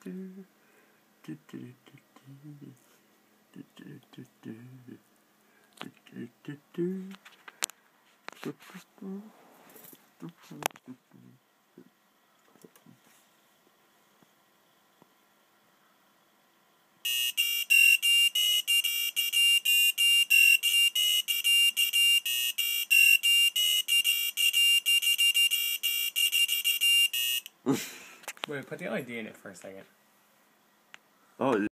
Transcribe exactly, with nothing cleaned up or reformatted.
Wait, put the I D in it for a second. Oh.